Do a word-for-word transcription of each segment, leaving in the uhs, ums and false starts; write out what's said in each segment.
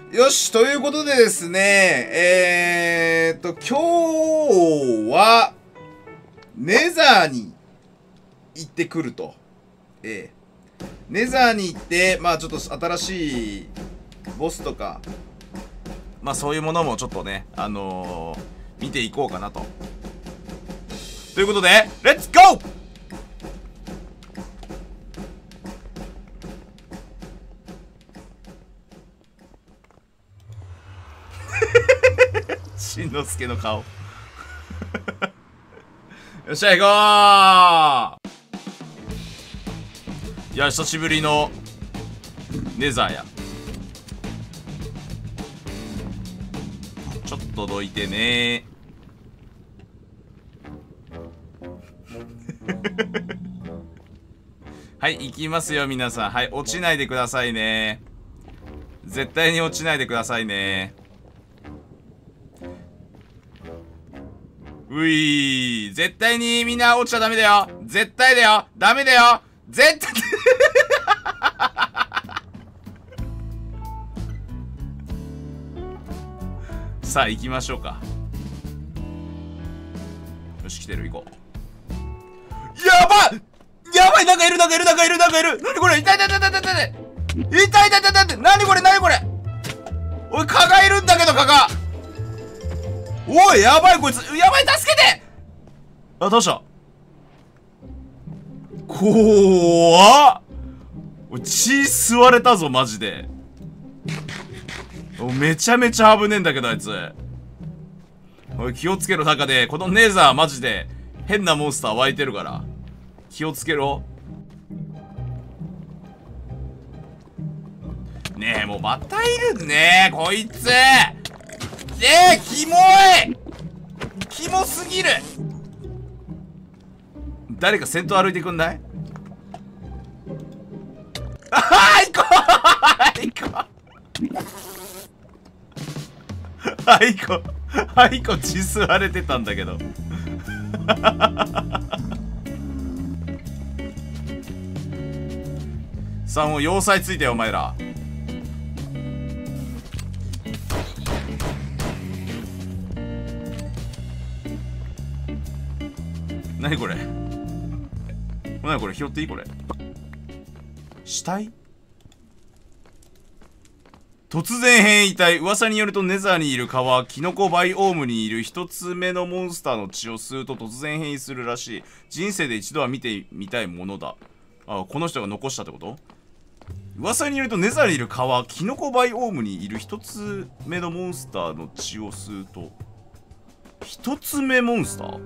よし、ということでですね、えーっと、今日は、ネザーに行ってくると。ええ。ネザーに行って、まあちょっと新しいボスとか、まあそういうものもちょっとね、あのー、見ていこうかなと。ということで、レッツゴー！しんのすけの顔。よっしゃ、行こう！いや、久しぶりのネザーや。ちょっとどいてねはい、行きますよ、皆さん。はい、落ちないでくださいね。絶対に落ちないでくださいね。ういー、絶対にみんな落ちちゃダメだよ。絶対だよ。ダメだよ。絶対さあ行きましょうか。よし、来てる、行こう。やばいやばい、なんかいる、なんかいる、なんかいる、なんかいる。なにこれ、痛い痛い痛い痛い痛い痛い痛い痛い痛い痛い。なにこれ、なにこれ。おい、蚊がいるんだけど、蚊が。おい、やばい、こいつ。やばい、助けて。あ、どうした。怖っ。おい、血吸われたぞ、マジで。お、めちゃめちゃ危ねえんだけど、あいつ。おい、気をつけろ、中で。このネーザー、マジで変なモンスター湧いてるから気をつけろ。ねえ、もうまたいるねこいつ。ええー、キモい。キモすぎる。誰か先頭歩いてくんない？あはー、行こう行こうはい、こはい、こ血吸われてたんだけどさあ、もう要塞ついてよ、お前ら。なにこれ。なにこれ、拾っていいこれ。死体？突然変異体。噂によるとネザーにいる蚊はキノコバイオームにいる一つ目のモンスターの血を吸うと突然変異するらしい。人生で一度は見てみたいものだ。あ、この人が残したってこと？噂によるとネザーにいる蚊はキノコバイオームにいる一つ目のモンスターの血を吸うと。一つ目モンスター？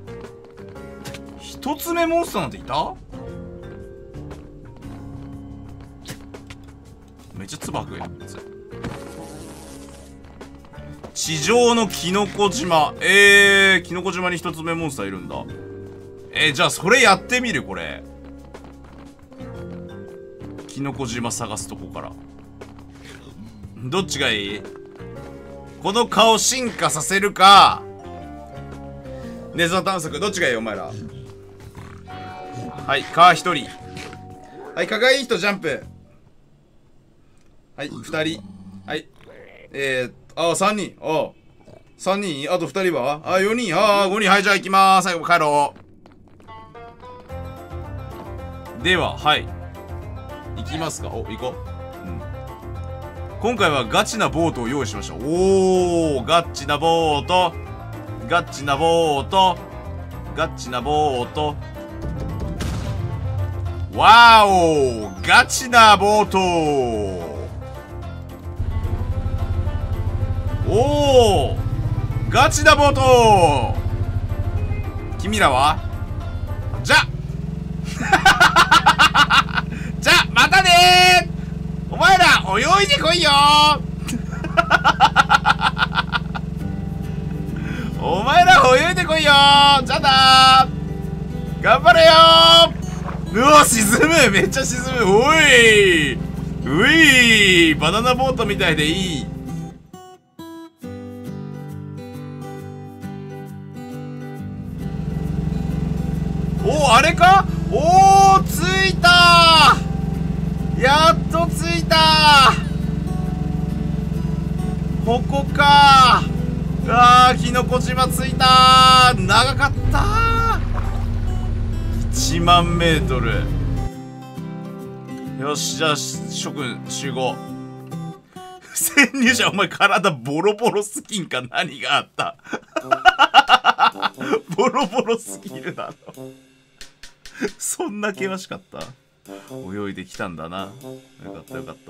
一つ目モンスターなんていた？めっちゃ唾吐くやん。地上のキノコ島。えー、キノコ島に一つ目モンスターいるんだ。えー、じゃあそれやってみる、これ。キノコ島探すとこから。どっちがいい？この顔進化させるか、ネザー探索、どっちがいいお前ら。はい、蚊一人。はい、蚊がいい人ジャンプ。はい、二人。はい。えー、あ、三人。あ、三人。あと二人はあ、四人。あ、五人。はい、じゃあ行きまーす。最後帰ろう。では、はい。行きますか。お、行こう。うん。今回はガチなボートを用意しました。おー、ガチなボート。ガチなボート。ガチなボート。わーお、ガチなボート。おお、ガチなボート。君らはじゃじゃまたねー。お前ら泳いでこいよお前ら泳いでこいよー。じゃだー、頑張れよー。うわ、沈む。めっちゃ沈む。おいうい、バナナボートみたいでいい。お、あれか。おー、着いたー。やっと着いたー。 ここかー。あー、キノコ島着いたー。長かったー。いちまんメートル。よし、じゃあ諸君集合。潜入者、お前体ボロボロすぎんか。何があったボロボロすぎるだろ。そんな険しかった。泳いできたんだな。よかったよかった、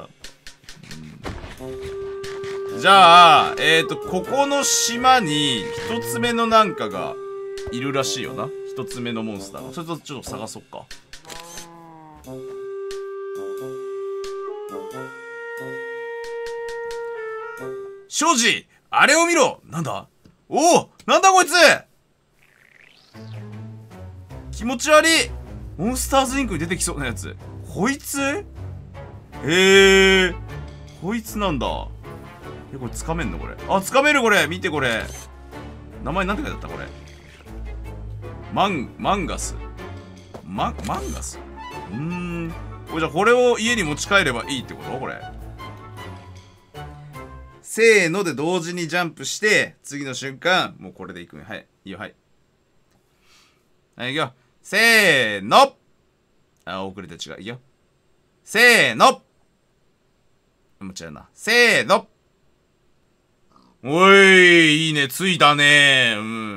うん、じゃあえっ、ー、とここの島に一つ目のなんかがいるらしいよな。一つ目のモンスターが。それとちょっと探そっか。庄司、あれを見ろ。なんだ。おお、なんだこいつ。気持ち悪い。モンスターズインクに出てきそうなやつ。こいつ。へえー、こいつなんだ。え、これ掴めんのこれ。あ、掴めるこれ。見てこれ。名前なんて書いてあったこれ。マン、マンガス。マ、マンガス。うーん。これじゃあこれを家に持ち帰ればいいってことこれ。せーので同時にジャンプして、次の瞬間、もうこれでいくね。はい。いいよ、はい。はい、いくよ。せーの。あ、遅れて違う。いいよ。せーの。もう違うな。せーの。おい、いいね。ついたね。うん。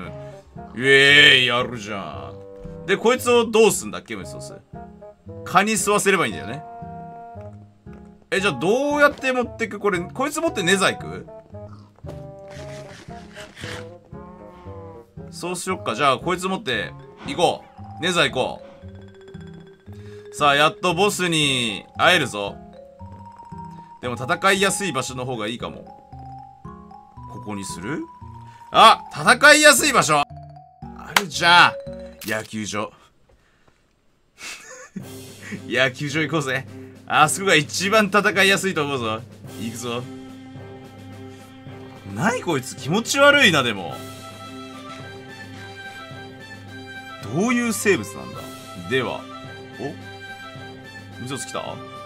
ええー、やるじゃん。で、こいつをどうすんだっけメソス。蚊に吸わせればいいんだよね。え、じゃあどうやって持ってくこれ、こいつ持ってネザ行く？そうしよっか。じゃあこいつ持って行こう。ネザ行こう。さあ、やっとボスに会えるぞ。でも戦いやすい場所の方がいいかも。ここにする？あ、戦いやすい場所あるじゃん。野球場。野球場行こうぜ。あそこが一番戦いやすいと思うぞ。行くぞ。何こいつ気持ち悪いな。でもどういう生物なんだ。では、おみそつ来た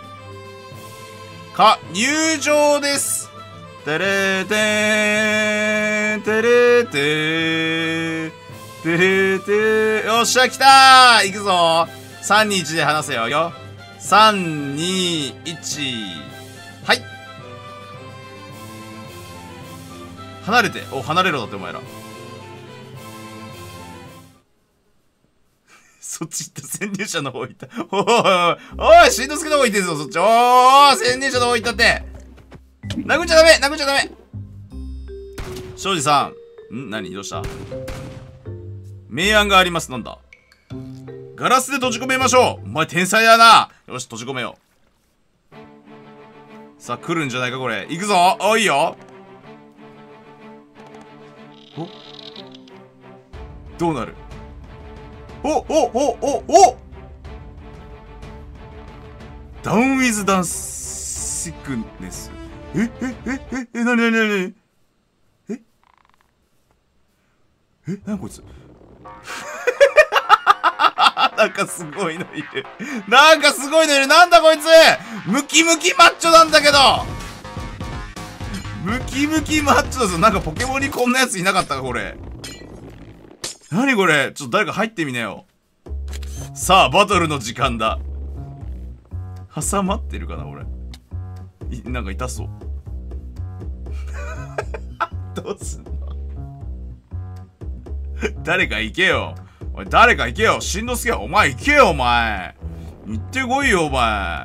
か。入場です。てれーてーてれーてーてれーてー。よっしゃ来たー。行くぞ。さんにいちで話せよ。よさんにいち。はい。離れて。お、離れろだってお前ら。そっち行った。潜入者の方行った。おいおい、しんのすけの方行ってんぞそっち。おー、潜入者の方行ったって。殴っちゃダメ、殴っちゃダメ。庄司さん。ん何どうした。明暗があります。なんだ。ガラスで閉じ込めましょう。お前天才だな。よし、閉じ込めよう。さあ、来るんじゃないか、これ。行くぞ。お、いいよ。おどうなる。おおおおおダウンウィズダンシックネス。えええええ、なになになにええ、なにこいつ。なんかすごいのいる。なんかすごいのいる。なんだこいつ。ムキムキマッチョなんだけど。ムキムキマッチョだぞ。なんかポケモンにこんなやついなかったかこれ。なにこれ。ちょっと誰か入ってみなよ。さあバトルの時間だ。挟まってるかな俺。いなんか痛そう。どうすんの。誰か行けよ。おい、誰か行けよ。しんのすけ、お前行けよ、お前。行ってこいよ、お前。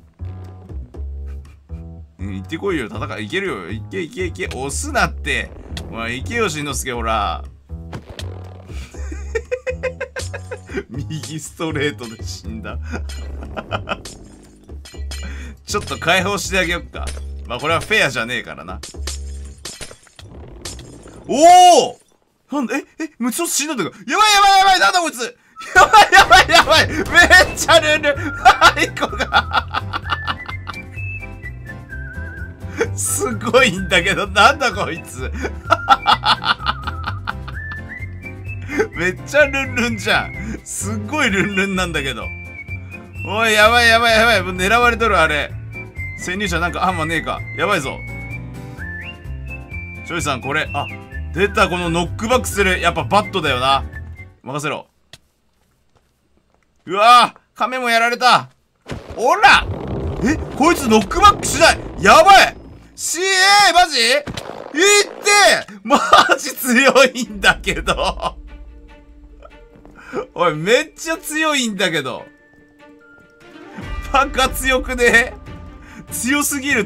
行ってこいよ、戦い、行けるよ。行け、行け、行け。押すなって。お前行けよ、しんのすけ、ほら。右ストレートで死んだ。ちょっと解放してあげよっか。まあ、これはフェアじゃねえからな。おおなんだ、え、え、ムツオス死んだんだけど。やばいやばいやばい、なんだこいつ。やばいやばいやばい。めっちゃルンルン。はい、こが。すごいんだけど、なんだこいつ。めっちゃルンルンじゃん。すっごいルンルンなんだけど。おい、やばいやばいやばい。もう狙われとる、あれ。潜入者なんかあんまねえか。やばいぞ。 ジョイさんこれ、あ、出た、このノックバックする。やっぱバットだよな。任せろ。うわぁ、亀もやられた。おら！え、こいつノックバックしない。やばい！ シーエー マジ？いってマジ強いんだけど。おい、めっちゃ強いんだけど。バカ強くね？強すぎるって。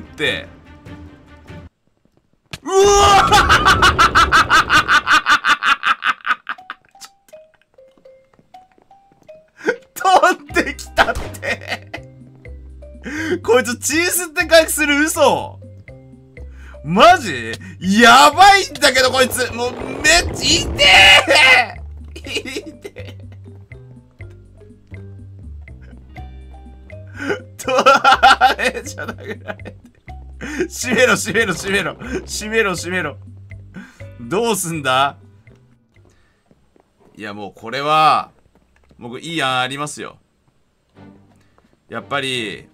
うわ飛んできたって。こいつチースって回復する。嘘。マジやばいんだけどこいつ。もうめっちゃ痛え。痛え。とあれじゃなくられて。閉めろ閉めろ閉めろ閉めろ閉めろ。どうすんだ。いやもうこれは僕いい案ありますよ。やっぱり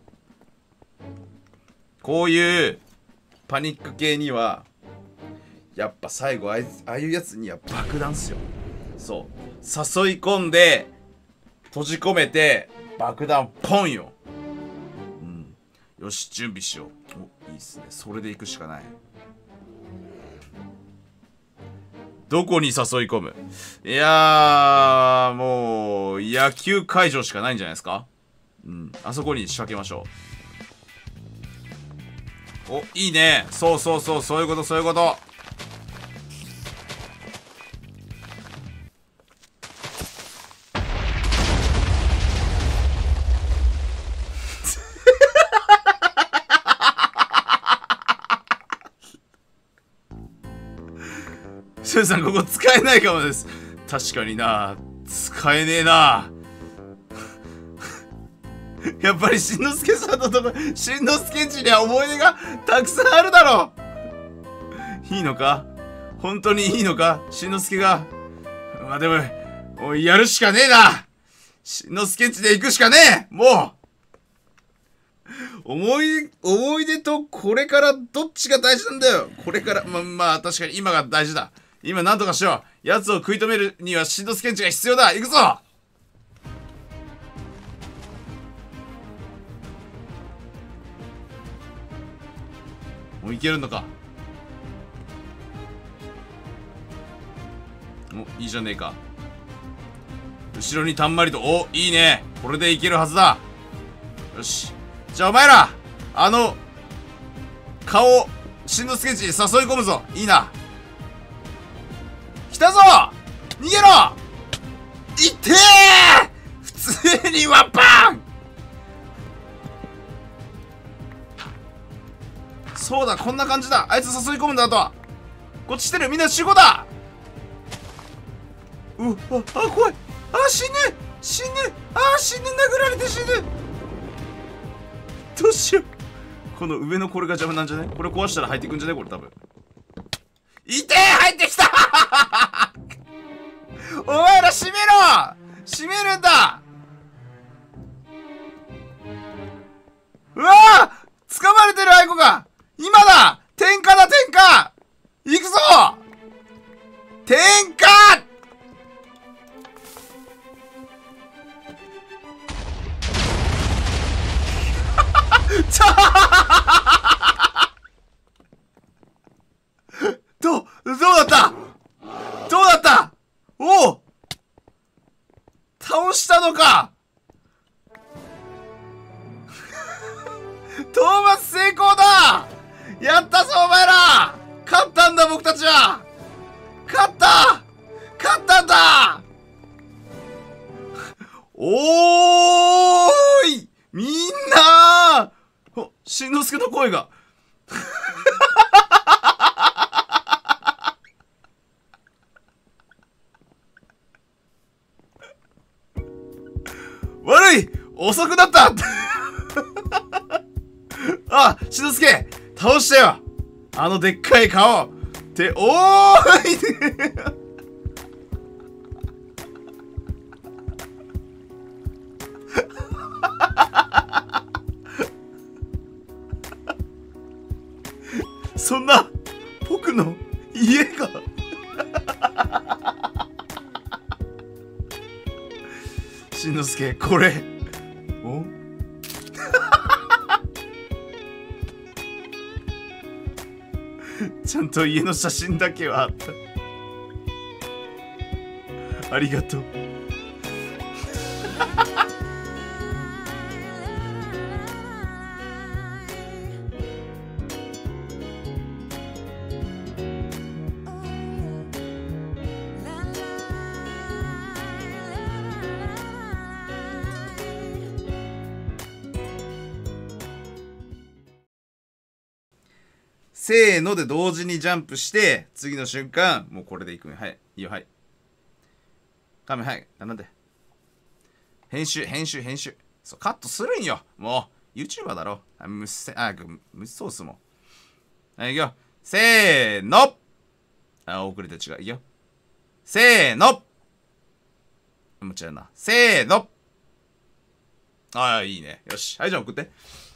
こういうパニック系にはやっぱ最後あいつああいうやつには爆弾っすよ。そう誘い込んで閉じ込めて爆弾ポンよ。うん、よし準備しよう。お、いいっすね。それで行くしかない。どこに誘い込む。いやーもう野球会場しかないんじゃないですか。うん、あそこに仕掛けましょう。お、いいね。そうそうそう、そういうことそういうこと。シュンさんここ使えないかもです。確かにな、使えねえな。やっぱりしんのすけさんのとこ、しんのすけんちには思い出がたくさんあるだろう。いいのか、本当にいいのか、しんのすけが。まあでももうやるしかねえな。しんのすけんちで行くしかねえ。もう思い思い出とこれからどっちが大事なんだよ。これからままあ確かに今が大事だ。今なんとかしよう。奴を食い止めるにはしんのすけんちが必要だ。行くぞ。もういけるのか。お、いいじゃねえか。後ろにたんまりと。お、いいね。これでいけるはずだ。よし、じゃあお前らあの顔しんのすけんちに誘い込むぞ。いいな。来たぞ。逃げろ。いってー。普通にワンパン。そうだ、こんな感じだ。あいつ誘い込むんだ。あとはこっち来てる。みんな集合だ。うっ、あ、あ、怖い。あ、死ぬ死ぬ。あ、死ぬ。殴られて死ぬ。どうしよう。この上のこれが邪魔なんじゃね。これ壊したら入ってくんじゃねこれ多分。いてー。入ってきた。お前ら閉めろ。閉めるんだ。うわー、掴まれてる。アイコが今だ。天下だ天下。行くぞ天下。ちゃどうどうだった。どうだった。おお、倒したのか。討伐成功だ。やったぞお前ら。勝ったんだ僕たちは。勝った勝ったんだ。おーいみんなー。お、しんのすけの声が。悪い、遅くなった。あ、しんのすけ倒したよ。あのでっかい顔っておーい。そんな僕の家がしんのすけ、これおちゃんと家の写真だけはあった。ありがとう。せーので同時にジャンプして次の瞬間もうこれでいくん。はい、いいよ。はい、カメ、はい、なんで編集編集編集そうカットするんよ。もう YouTuber だろ。あむっせあむっそうっすもん。はい、いくよ。せーの。あ、遅れて違う。いくよ。せーの。もう違うな。せーの。ああ、いいね。よし。はい、じゃあ送って。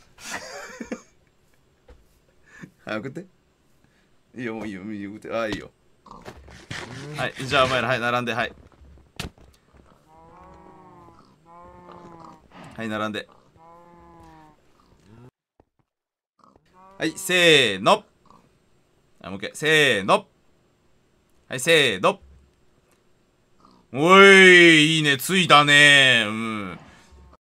はい、送って。いいよ、もういいよ、いいよ、送って。ああ、いいよ。はい、じゃあお前ら、はい、並んで、はい。はい、並んで。はい、せーの。あ、もう一回。せーの。はい、せーの。おい、いいね、ついたね。うん。